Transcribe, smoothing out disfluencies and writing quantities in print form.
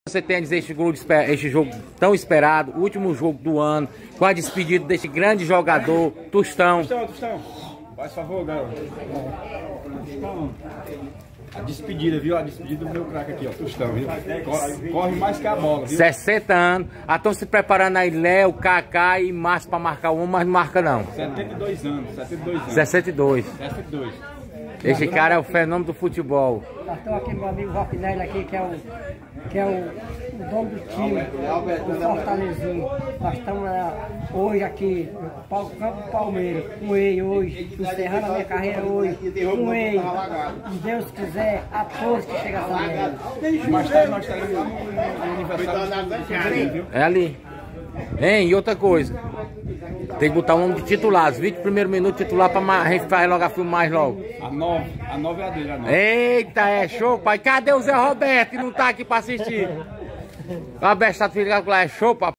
Você tem a dizer este jogo tão esperado, último jogo do ano, com a despedida deste grande jogador, Tostão. Tostão, faz favor, garoto. Tostão. A despedida, viu? A despedida do meu craque aqui, ó. Tostão, viu? Corre mais que a bola, viu? 60 anos. Estão se preparando aí Léo, Kaká e Márcio para marcar um, mas não marca não. 72 anos, 62 anos. 62. 62. Este cara é o fenômeno do futebol. Nós estamos aqui, meu amigo Roquinelli aqui, que é o dono do time, do Fortalezinho. Nós estamos hoje aqui no Campo Palmeiras, com ele hoje, encerrando a minha carreira hoje, com ele. Se Deus quiser, a todos que chegam a saber. Mais tarde nós estaremos lá no aniversário do Ferreira, viu? É ali. Hein, e outra coisa. Tem que botar um homem de titular, os 20 primeiros minutos titular pra a gente fazer logo a filmagem logo. A 9 é a dele, a 9. Eita, é show, pai. Cadê o Zé Roberto que não tá aqui pra assistir? O Roberto tá ligado lá, é show, papai.